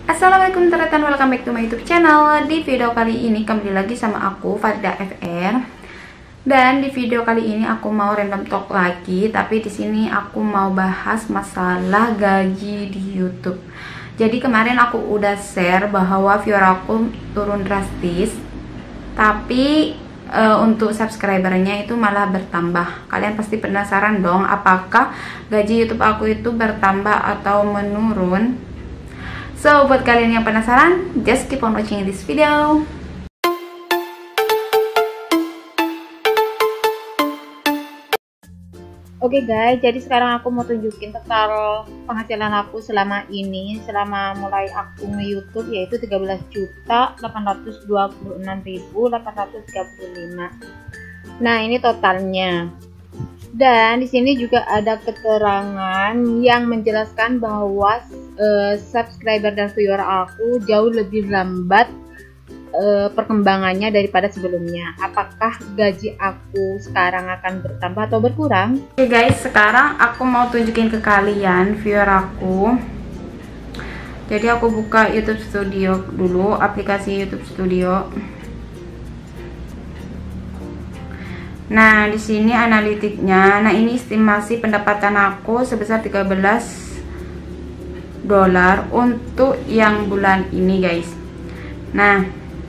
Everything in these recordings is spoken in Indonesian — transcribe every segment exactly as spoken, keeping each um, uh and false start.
Assalamualaikum teman-teman, welcome back to my YouTube channel. Di video kali ini kembali lagi sama aku Farida F R. Dan di video kali ini aku mau random talk lagi, tapi di sini aku mau bahas masalah gaji di YouTube. Jadi kemarin aku udah share bahwa viewer aku turun drastis, tapi e, untuk subscribernya itu malah bertambah. Kalian pasti penasaran dong, apakah gaji YouTube aku itu bertambah atau menurun? So, buat kalian yang penasaran, just keep on watching this video. Oke okay guys, jadi sekarang aku mau tunjukin total penghasilan aku selama ini, selama mulai aku nge-YouTube, yaitu tiga belas juta delapan ratus dua puluh enam ribu delapan ratus tiga puluh lima. Nah, ini totalnya. Dan di sini juga ada keterangan yang menjelaskan bahwa uh, subscriber dan viewer aku jauh lebih lambat uh, perkembangannya daripada sebelumnya. Apakah gaji aku sekarang akan bertambah atau berkurang? Oke okay guys, sekarang aku mau tunjukin ke kalian viewer aku. Jadi aku buka YouTube Studio dulu, aplikasi YouTube Studio. Nah, di sini analitiknya. Nah, ini estimasi pendapatan aku sebesar tiga belas dolar untuk yang bulan ini, guys. Nah,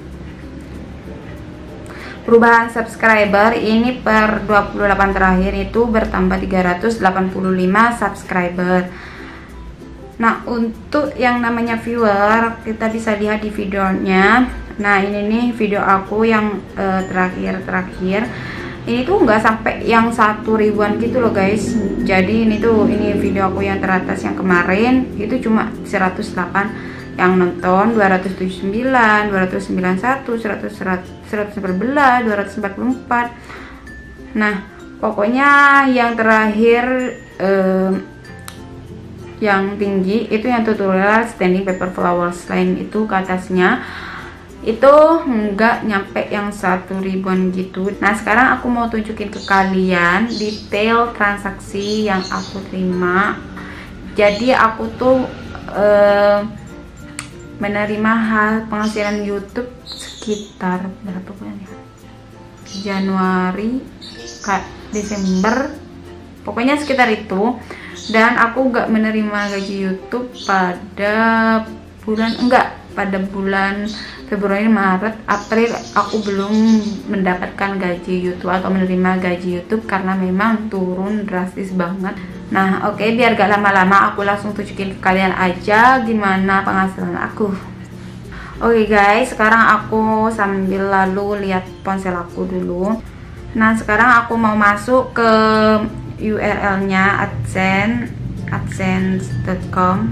perubahan subscriber ini per dua puluh delapan terakhir itu bertambah tiga ratus delapan puluh lima subscriber. Nah, untuk yang namanya viewer, kita bisa lihat di videonya. Nah, ini nih video aku yang terakhir-terakhir. Eh, ini tuh nggak sampai yang satu ribuan gitu loh guys. Jadi ini tuh, ini video aku yang teratas yang kemarin itu cuma seratus delapan yang nonton, dua ratus tujuh puluh sembilan, dua ratus sembilan puluh satu, seratus, seratus empat belas, dua ratus empat puluh empat. Nah, pokoknya yang terakhir eh, yang tinggi itu yang tutorial standing paper flowers line itu ke atasnya itu nggak nyampe yang satu ribuan gitu. Nah, sekarang aku mau tunjukin ke kalian detail transaksi yang aku terima. Jadi aku tuh eh, menerima hal penghasilan YouTube sekitar berapa bulan ya? Januari, Desember, pokoknya sekitar itu. Dan aku nggak menerima gaji YouTube pada bulan enggak pada bulan Februari, Maret, April aku belum mendapatkan gaji YouTube atau menerima gaji YouTube karena memang turun drastis banget. Nah, oke, okay, biar gak lama-lama aku langsung tunjukin ke kalian aja gimana penghasilan aku. Oke okay guys, sekarang aku sambil lalu lihat ponsel aku dulu. Nah, sekarang aku mau masuk ke U R L-nya AdSense adsense dot com.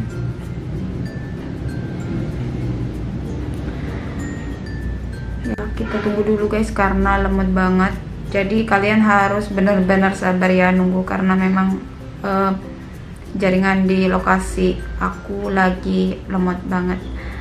Ya, kita tunggu dulu guys karena lemot banget. Jadi kalian harus benar-benar sabar ya nunggu karena memang uh, jaringan di lokasi aku lagi lemot banget.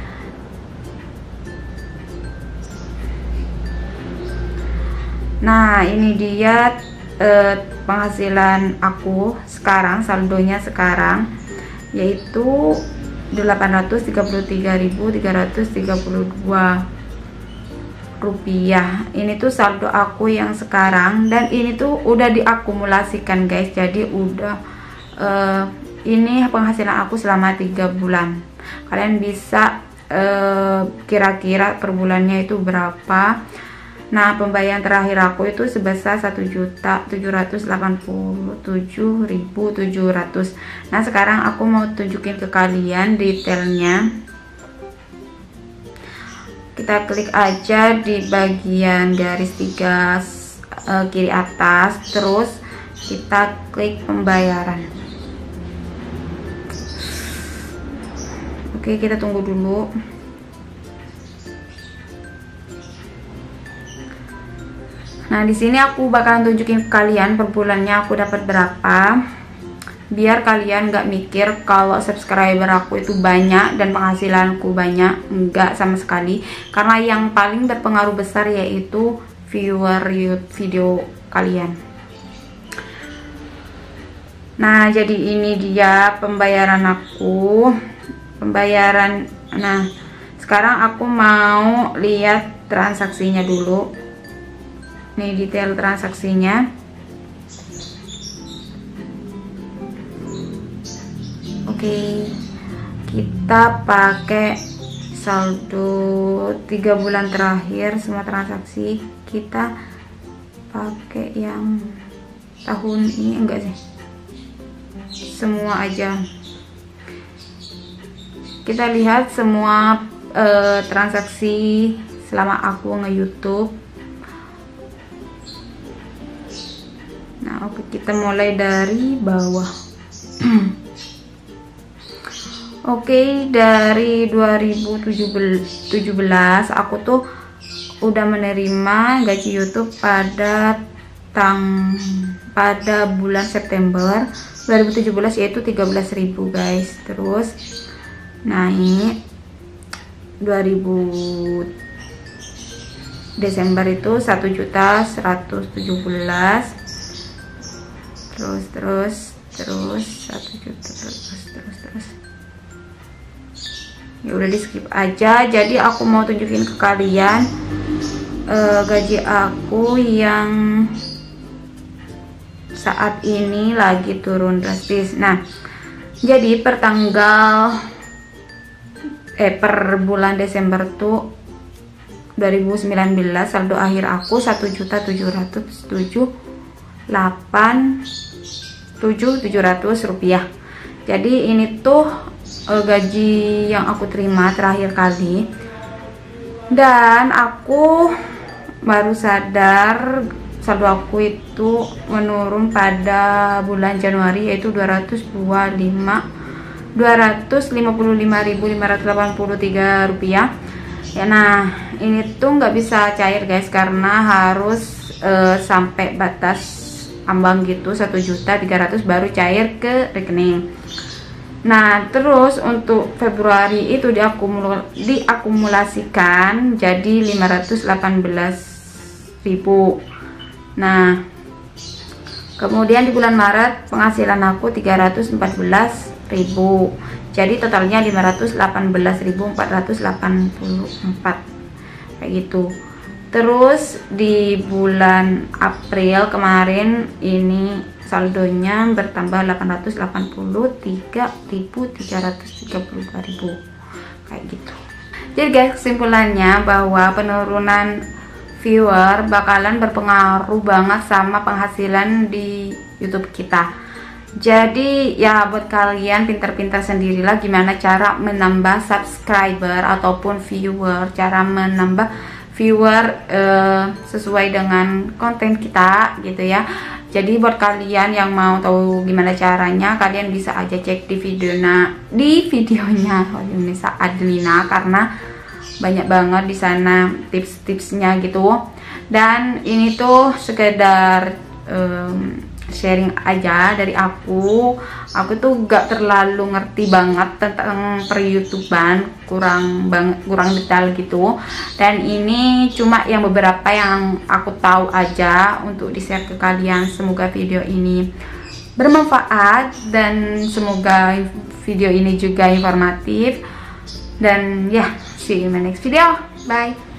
Nah, ini dia uh, penghasilan aku sekarang, saldonya sekarang yaitu delapan ratus tiga puluh tiga ribu tiga ratus tiga puluh dua rupiah. Ini tuh saldo aku yang sekarang, dan ini tuh udah diakumulasikan guys. Jadi udah uh, ini penghasilan aku selama tiga bulan. Kalian bisa kira-kira uh, per bulannya itu berapa. Nah, pembayaran terakhir aku itu sebesar satu juta tujuh ratus delapan puluh tujuh ribu tujuh ratus. Nah, sekarang aku mau tunjukin ke kalian detailnya. Kita klik aja di bagian garis tiga uh, kiri atas, terus kita klik pembayaran. Oke, kita tunggu dulu. Nah, di sini aku bakalan tunjukin ke kalian per bulannya aku dapat berapa. Biar kalian nggak mikir kalau subscriber aku itu banyak dan penghasilanku banyak. Enggak sama sekali, karena yang paling berpengaruh besar yaitu viewer video kalian. Nah, jadi ini dia pembayaran aku. pembayaran. Nah, sekarang aku mau lihat transaksinya dulu. Nih detail transaksinya. Oke, kita pakai saldo tiga bulan terakhir semua transaksi. Kita pakai yang tahun ini enggak sih, semua aja. Kita lihat semua uh, transaksi selama aku nge-YouTube. Nah, oke, kita mulai dari bawah. Oke, dari dua ribu tujuh belas aku tuh udah menerima gaji YouTube pada tang pada bulan September dua ribu tujuh belas, yaitu tiga belas ribu guys. Terus nah ini dua ribu Desember itu satu juta seratus tujuh belas, terus terus terus satu juta terus terus terus ya udah di skip aja. Jadi aku mau tunjukin ke kalian uh, gaji aku yang saat ini lagi turun drastis. Nah, jadi per tanggal eh per bulan Desember tuh dua ribu sembilan belas saldo akhir aku satu juta tujuh ratus tujuh puluh delapan ribu tujuh ratus rupiah. Jadi ini tuh eh, gaji yang aku terima terakhir kali, dan aku baru sadar saldo aku itu menurun pada bulan Januari, yaitu dua ratus lima puluh lima ribu lima ratus delapan puluh tiga rupiah ya. Nah, ini tuh nggak bisa cair guys, karena harus uh, sampai batas ambang gitu satu juta tiga ratus baru cair ke rekening. Nah, terus untuk Februari itu diakumul diakumulasikan jadi lima ratus delapan belas ribu. Nah, kemudian di bulan Maret penghasilan aku tiga ratus empat belas ribu. Jadi totalnya lima ratus delapan belas ribu empat ratus delapan puluh empat kayak gitu. Terus di bulan April kemarin ini saldonya bertambah delapan ratus delapan puluh tiga ribu tiga ratus tiga puluh dua ribu kayak gitu. Jadi guys, kesimpulannya bahwa penurunan viewer bakalan berpengaruh banget sama penghasilan di YouTube kita. Jadi ya buat kalian pintar-pintar sendirilah gimana cara menambah subscriber ataupun viewer, cara menambah viewer uh, sesuai dengan konten kita gitu ya. Jadi buat kalian yang mau tahu gimana caranya, kalian bisa aja cek di videonya di videonya Indonesia Adlina, karena banyak banget di sana tips-tipsnya gitu. Dan ini tuh sekedar um, sharing aja dari aku. Aku tuh gak terlalu ngerti banget tentang per YouTubean, kurang banget, kurang detail gitu. Dan ini cuma yang beberapa yang aku tahu aja untuk di share ke kalian. Semoga video ini bermanfaat dan semoga video ini juga informatif. Dan ya, yeah, see you in my next video. Bye.